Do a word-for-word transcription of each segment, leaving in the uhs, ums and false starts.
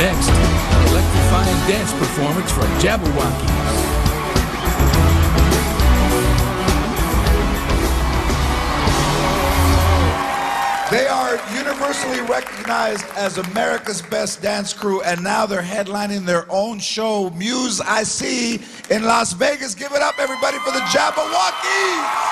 Next, electrifying dance performance from JabbaWockeeZ. They are universally recognized as America's best dance crew, and now they're headlining their own show, Muse I See, in Las Vegas. Give it up, everybody, for the JabbaWockeeZ!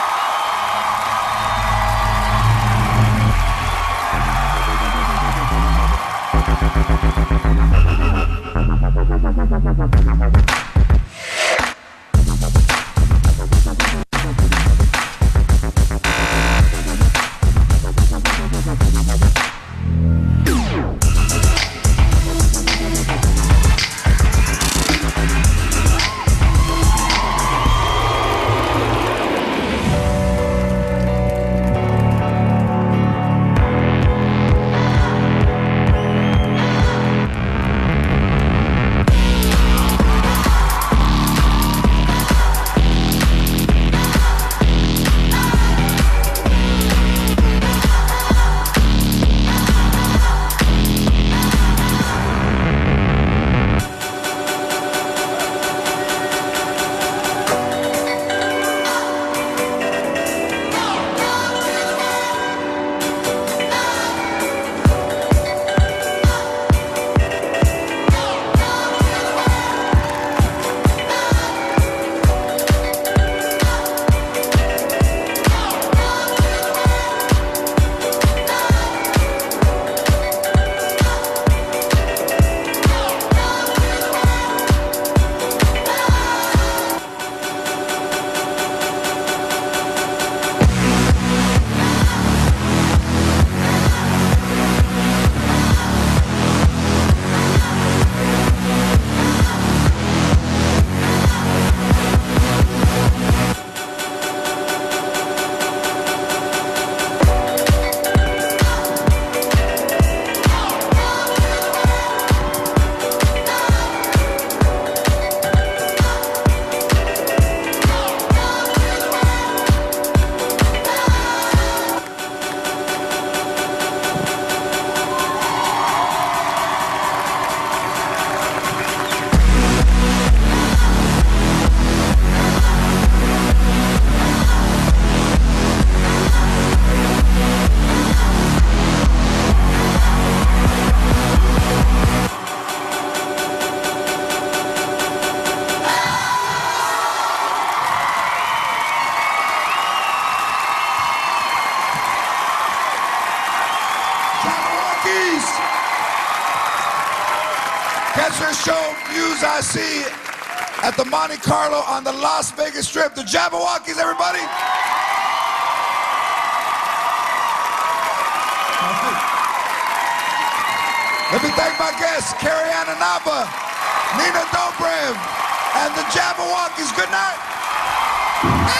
Catch their show, Muse I See, at the Monte Carlo on the Las Vegas Strip. The JabbaWockeeZ, everybody. Let me thank my guests, Carrie Ann Nava, Nina Dobrev, and the JabbaWockeeZ. Good night.